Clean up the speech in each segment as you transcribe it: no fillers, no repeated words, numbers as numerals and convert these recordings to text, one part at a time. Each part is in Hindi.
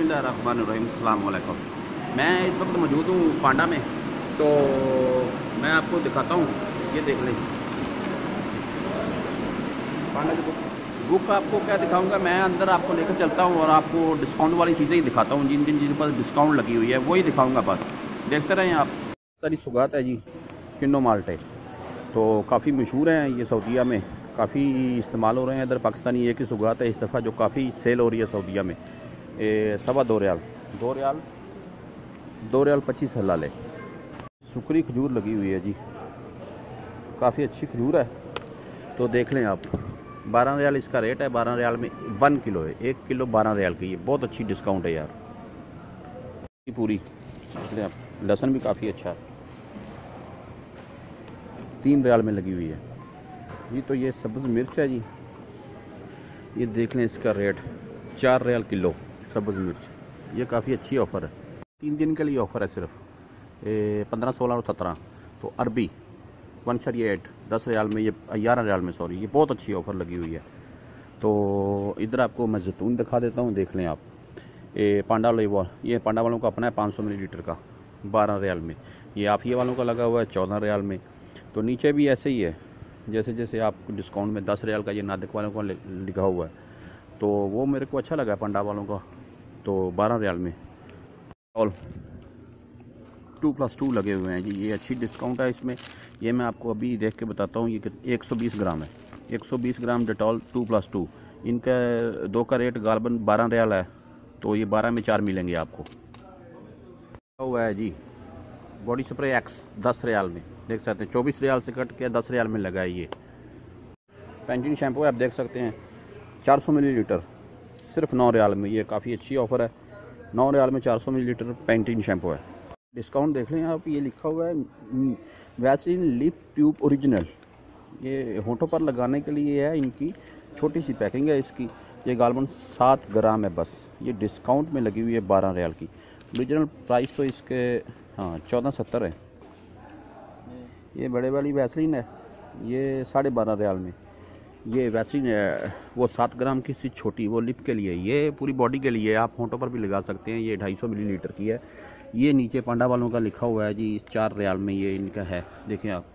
बिस्मिल्लाहिर्रहमानिर्रहीम। अस्सलाम वालेकुम। मैं इस वक्त मौजूद हूँ पांडा में, तो मैं आपको दिखाता हूँ। ये देख लें पांडा की बुक आपको क्या दिखाऊंगा, मैं अंदर आपको लेकर चलता हूँ और आपको डिस्काउंट वाली चीज़ें ही दिखाता हूँ। जिन जिन जिन पर डिस्काउंट लगी हुई है वही दिखाऊँगा, बस देखते रहें आप। सारी सुगात है जी, किन्नो माल्टे तो काफ़ी मशहूर हैं ये सऊदीया में, काफ़ी इस्तेमाल हो रहे हैं। इधर पाकिस्तानी एक ही सुगात है इस दफ़ा जो काफ़ी सेल हो रही है सऊदीया में। 2.25 रियाल 2 रियाल 25 हलाल है। सुकरी खजूर लगी हुई है जी, काफ़ी अच्छी खजूर है, तो देख लें आप। 12 रियाल इसका रेट है। 12 रियाल में 1 किलो है, 1 किलो 12 रियाल की। ये बहुत अच्छी डिस्काउंट है यार पूरी। इसलिए आप लहसुन भी काफ़ी अच्छा है, 3 रियाल में लगी हुई है जी। तो ये सब्ज़ मिर्च है जी, ये देख लें इसका रेट 4 रियाल किलो सब्ज़ मिर्च। ये काफ़ी अच्छी ऑफ़र है, 3 दिन के लिए ऑफ़र है सिर्फ। 15, 16 और 17। तो अरबी 138 10 रियाल में, ये 11 रियाल में, सॉरी। ये बहुत अच्छी ऑफ़र लगी हुई है। तो इधर आपको मैं जैतून दिखा देता हूँ, देख लें आप। पांडा ऑलिव, ये पांडा वालों का अपना है 500 मिलीलीटर का 12 रियाल में। ये आफिया वालों का लगा हुआ है 14 रियाल में। तो नीचे भी ऐसे ही है, जैसे जैसे आपको डिस्काउंट में 10 रियाल का ये नादिक वालों का लिखा हुआ है, तो वो मेरे को अच्छा लगा पांडा वालों का। तो 12 रियाल में ऑल 2+2 लगे हुए हैं जी। ये अच्छी डिस्काउंट है इसमें। ये मैं आपको अभी देख के बताता हूँ। ये 120 ग्राम है, 120 ग्राम डेटॉल 2+2। इनका दो का रेट गालबन 12 रियाल है, तो ये 12 में 4 मिलेंगे आपको। हुआ है जी बॉडी स्प्रे एक्स 10 रियाल में, देख सकते हैं। 24 रियाल से कट के 10 रियाल में लगा है ये। पेंटिन शैम्पू आप देख सकते हैं 400 मिलीलीटर सिर्फ 9 रियाल में। ये काफ़ी अच्छी ऑफ़र है, 9 रियाल में 400 मिलीलीटर पेंटिन शैम्पू है। डिस्काउंट देख लें आप, ये लिखा हुआ है वैसलीन लिप ट्यूब ओरिजिनल। ये होठों पर लगाने के लिए है, इनकी छोटी सी पैकिंग है इसकी। ये गालबन 7 ग्राम है बस। ये डिस्काउंट में लगी हुई है 12 रियाल की। ओरिजिनल प्राइस तो इसके 14.70 है। ये बड़े वाली वैसलीन है, ये 12.5 रियाल में। ये वैसलीन है वो 7 ग्राम की सी छोटी, वो लिप के लिए। ये पूरी बॉडी के लिए, आप होठों पर भी लगा सकते हैं। ये 250 मिलीलीटर की है। ये नीचे पांडा वालों का लिखा हुआ है जी 4 रियाल में ये इनका है। देखें आप,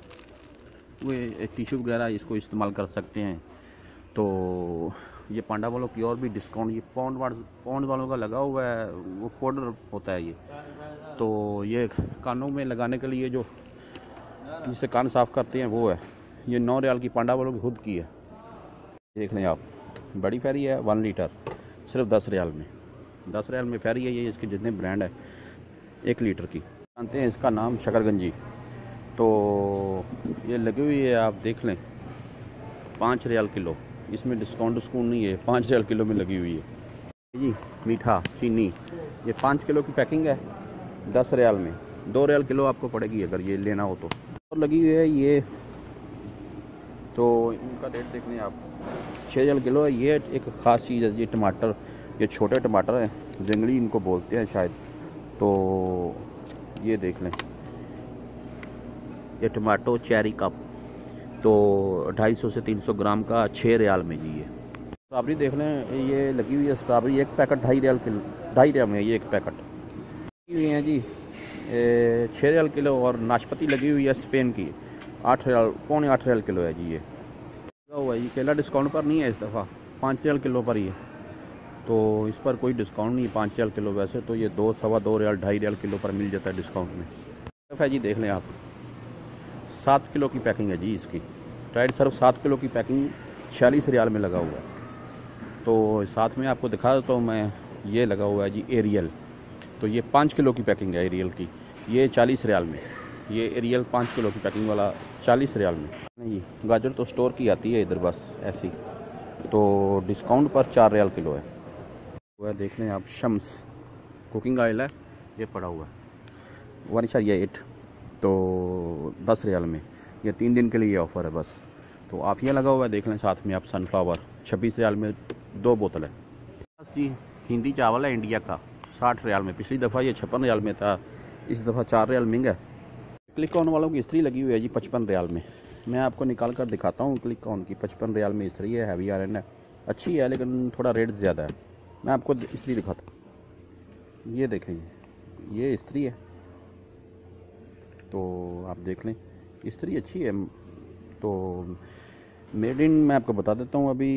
वे टिश्यू वगैरह इसको इस्तेमाल कर सकते हैं। तो ये पांडा वालों की और भी डिस्काउंट, ये पौंड वालों का लगा हुआ है, वो पाउडर होता है ये। तो ये कानों में लगाने के लिए जो जिससे कान साफ़ करते हैं वो है। ये 9 रियाल की पांडा वालों की खुद की है। देख लें आप, बड़ी फेरी है 1 लीटर सिर्फ 10 रियाल में। 10 रियाल में फेरी है ये। इसके जितने ब्रांड है 1 लीटर की, जानते हैं इसका नाम शकरगंजी। तो ये लगी हुई है, आप देख लें 5 रियाल किलो। इसमें डिस्काउंट नहीं है, 5 रियाल किलो में लगी हुई है जी। मीठा चीनी, ये 5 किलो की पैकिंग है 10 रियाल में। 2 रियाल किलो आपको पड़ेगी अगर ये लेना हो तो। और लगी हुई है ये, तो इनका रेट देख लें आप 6 रियाल किलो है। ये एक ख़ास चीज़ है ये टमाटर, ये छोटे टमाटर हैं, जंगली इनको बोलते हैं शायद। तो ये देख लें, ये टमाटो चेरी कप, तो 250 से 300 ग्राम का 6 रियाल में जी। ये स्ट्रॉबेरी देख लें, ये लगी हुई है स्ट्रॉबेरी, एक पैकेट 2.5 रियाल किलो, 2.5 रियाल में ये एक पैकेट लगी हुई है जी। 6 रियाल किलो। और नाशपाती लगी हुई है स्पेन की, 8 रियाल, पौने 8 रियाल किलो है जी। ये हुआ है, ये केला डिस्काउंट पर नहीं है इस दफ़ा, 5 रियाल किलो पर ही है। तो इस पर कोई डिस्काउंट नहीं, 5 रियाल किलो। वैसे तो ये 2, सवा 2 रियाल, 2.5 रियाल किलो पर मिल जाता है डिस्काउंट में। है जी, देख लें आप 7 किलो की पैकिंग है जी इसकी। टाइड सर्फ 7 किलो की पैकिंग 46 रियाल में लगा हुआ है। तो साथ में आपको दिखा देता हूँ मैं, ये लगा हुआ है जी एरियल। तो ये 5 किलो की पैकिंग है एरियल की, ये 40 रियाल में। ये एरियल 5 किलो की पैकिंग वाला 40 रियाल में। नहीं, गाजर तो स्टोर की आती है इधर बस ऐसी। तो डिस्काउंट पर 4 रियाल किलो है। वह देख लें आप, शम्स कुकिंग ऑयल है, ये पड़ा हुआ है 1.8, तो 10 रियाल में। ये 3 दिन के लिए ऑफ़र है बस। तो आफिया लगा हुआ है, देख लें साथ में आप। सनफ्लावर 26 रियाल में 2 बोतल है जी। हिंदी चावल है इंडिया का 60 रियाल में। पिछली दफ़ा ये 56 रियाल में था, इस दफ़ा 4 रियाल महंगा है। क्लिक ऑन वालों की इस्त्री लगी हुई है जी 55 रियाल में। मैं आपको निकाल कर दिखाता हूँ। क्लिक ऑन की 55 रियाल में इस्त्री है, हैवी आयरन है, अच्छी है, लेकिन थोड़ा रेट ज़्यादा है। मैं आपको इस्त्री दिखाता हूँ। ये देखें, ये इस्त्री है, तो आप देख लें, इस्त्री अच्छी है। तो मेड इन मैं आपको बता देता हूँ अभी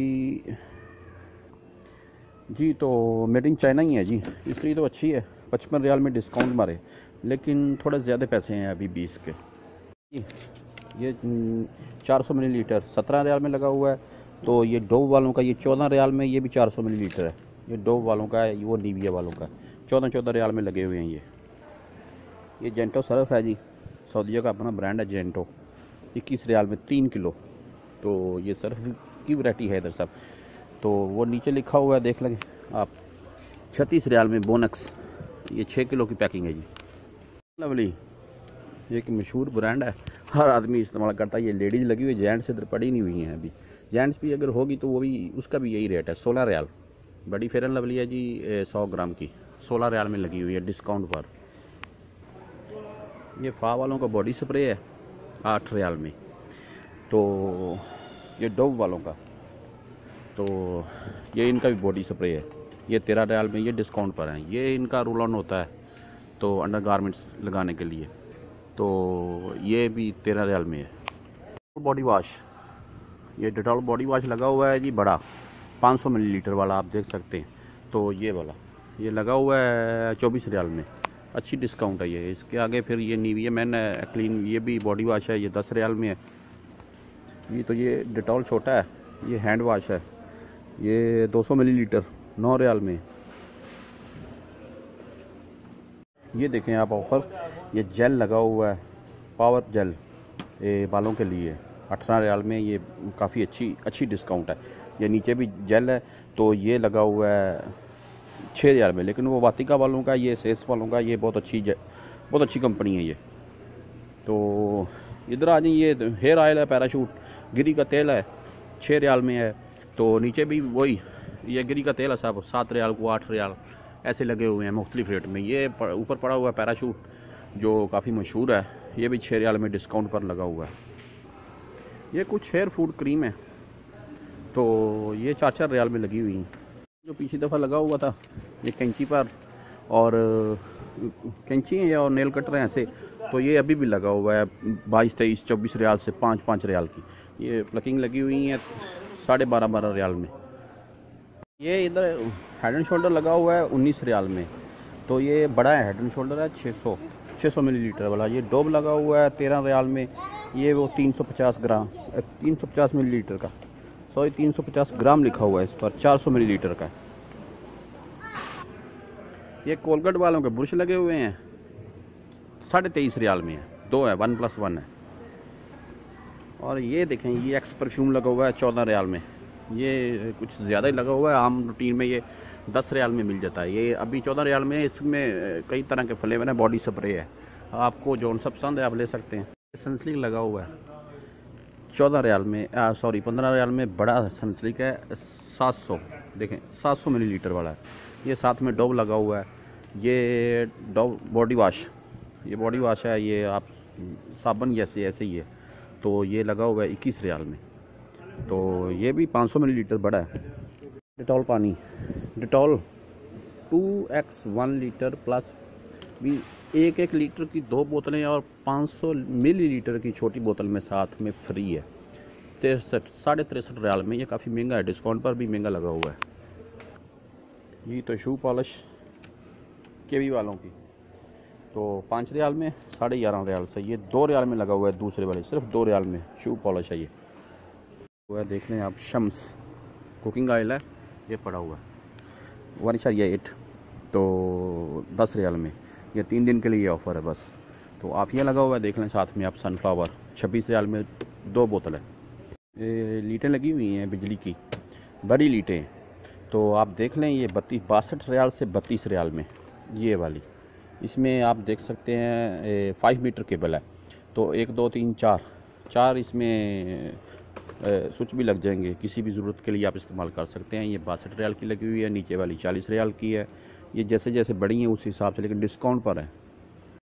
जी, तो मेड इन चाइना ही है जी। इस्त्री तो अच्छी है, 55 रियाल में डिस्काउंट मारे, लेकिन थोड़े ज़्यादा पैसे हैं अभी 20 के जी। ये 400 मिलीलीटर 17 रियाल में लगा हुआ है। तो ये डोव वालों का ये 14 रियाल में, ये भी 400 मिलीलीटर है। ये डोव वालों का है, वो निविया वालों का 14 रियाल में लगे हुए हैं। ये जेंटो सर्फ है जी, सऊदीया का अपना ब्रांड है जेंटो, 21 रियाल में 3 किलो। तो ये सर्फ की वैरायटी है इधर सब। तो वो नीचे लिखा हुआ है, देख लेंगे आप, 36 रियाल में बोनक्स, ये 6 किलो की पैकिंग है जी। लवली ये एक मशहूर ब्रांड है, हर आदमी इस्तेमाल करता है। ये लेडीज़ लगी हुई, जेंट्स इधर पड़ी नहीं हुई हैं अभी। जेंट्स भी अगर होगी तो वो भी, उसका भी यही रेट है, 16 रियाल। बड़ी फेयर एंड लवली है जी, 100 ग्राम की 16 रियाल में लगी हुई है डिस्काउंट पर। ये फा वालों का बॉडी स्प्रे है 8 रियाल में। तो ये डोव वालों का, तो ये इनका भी बॉडी स्प्रे है, ये 13 रियाल में, ये डिस्काउंट पर है। ये इनका रोल ऑन होता है तो अंडर गारमेंट्स लगाने के लिए, तो ये भी 13 रियाल में है। बॉडी वॉश, ये डेटॉल बॉडी वॉश लगा हुआ है जी, बड़ा 500 मिलीलीटर वाला, आप देख सकते हैं। तो ये वाला ये लगा हुआ है 24 रियाल में, अच्छी डिस्काउंट है ये। इसके आगे फिर ये निविया मेन क्लीन, ये भी बॉडी वॉश है, ये 10 रियाल में है। ये तो ये डेटॉल छोटा है, ये हैंड वॉश है, ये 200 मिलीलीटर 9 रियाल में। ये देखें आप ऑफर, ये जेल लगा हुआ है, पावर जेल, ये बालों के लिए 18 रियाल में। ये काफ़ी अच्छी डिस्काउंट है। ये नीचे भी जेल है, तो ये लगा हुआ है 6 रियाल में, लेकिन वो वातिका वालों का, ये सेल्स वालों का, ये बहुत अच्छी कंपनी है ये। तो इधर आ जाइए, ये हेयर ऑयल है, पैराशूट, गिरी का तेल है, 6 रियाल में है। तो नीचे भी वही, ये गिरी का तेल है साहब, 7 रियाल को 8 रियाल ऐसे लगे हुए हैं मुख्तलिफ रेट में। ये ऊपर पड़ा हुआ है पैराशूट, जो काफ़ी मशहूर है, ये भी 6 रियाल में डिस्काउंट पर लगा हुआ है। ये कुछ हेयर फूड क्रीम है, तो ये 4 रियाल में लगी हुई हैं। जो पिछली दफ़ा लगा हुआ था ये कैंची पर, और कैंची है और नेल कटर हैं ऐसे, तो ये अभी भी लगा हुआ है 22, 23, 24 रियाल से 5 रियाल की। ये प्लकिंग लगी हुई है 12.5 रियाल में। ये इधर हेड एंड शोल्डर लगा हुआ है 19 रियाल में। तो ये बड़ा है, हेड एंड शोल्डर है 600 मिलीलीटर वाला। ये डोब लगा हुआ है 13 रियाल में। ये वो 350 मिलीलीटर का, 350 ग्राम लिखा हुआ है इस पर, 400 मिलीलीटर का। ये कोलगेट वालों के ब्रश लगे हुए हैं 23.5 रियाल में है, 2 है, 1+1 है। और ये देखें, ये एक्स परफ्यूम लगा हुआ है 14 रियाल में। ये कुछ ज़्यादा ही लगा हुआ है, आम रूटीन में ये 10 रियाल में मिल जाता है। ये अभी 14 रियाल में, इसमें कई तरह के फ्लेवर हैं, बॉडी स्प्रे है, आपको जो सब पसंद है आप ले सकते हैं। सनसिल्क लगा हुआ है 14 रियाल में, 15 रियाल में, बड़ा सनसिल्क है 700, देखें 700 मिलीलीटर वाला है। ये साथ में डोव लगा हुआ है, ये डोव बॉडी वॉश, ये बॉडी वॉश है, ये आप साबुन जैसे ऐसे ही है। तो ये लगा हुआ है 21 रियाल में। तो ये भी 500 मिलीलीटर बड़ा है। डेटॉल पानी, डेटॉल 2x 1 लीटर प्लस भी, 1 लीटर की 2 बोतलें और 500 मिलीलीटर की छोटी बोतल में साथ में फ्री है। 63 रियाल में। ये काफ़ी महंगा है, डिस्काउंट पर भी महंगा लगा हुआ है। ये तो शू पॉलिश केवी वालों की, तो 5 रियाल में, 11.5 रियाल से। ये 2 रियाल में लगा हुआ है दूसरे वाले, सिर्फ 2 रियाल में शू पॉलिश है। ये हुआ है, देख लें आप, शम्स कुकिंग ऑयल है, ये पड़ा हुआ है 1.8, तो 10 रियाल में। ये 3 दिन के लिए ये ऑफ़र है बस। तो आप ये लगा हुआ है, देख लें साथ में आप, सनफ्लावर 26 रियाल में 2 बोतल है। ये लीटें लगी हुई हैं बिजली की, बड़ी लीटें, तो आप देख लें, ये 62 रियाल से 32 रियाल में ये वाली। इसमें आप देख सकते हैं 5 मीटर केबल है, तो 1 2 3 4 इसमें स्विच भी लग जाएंगे, किसी भी ज़रूरत के लिए आप इस्तेमाल कर सकते हैं। ये 62 रियाल की लगी हुई है, नीचे वाली 40 रियाल की है। ये जैसे जैसे बड़ी हैं उस हिसाब से, लेकिन डिस्काउंट पर है।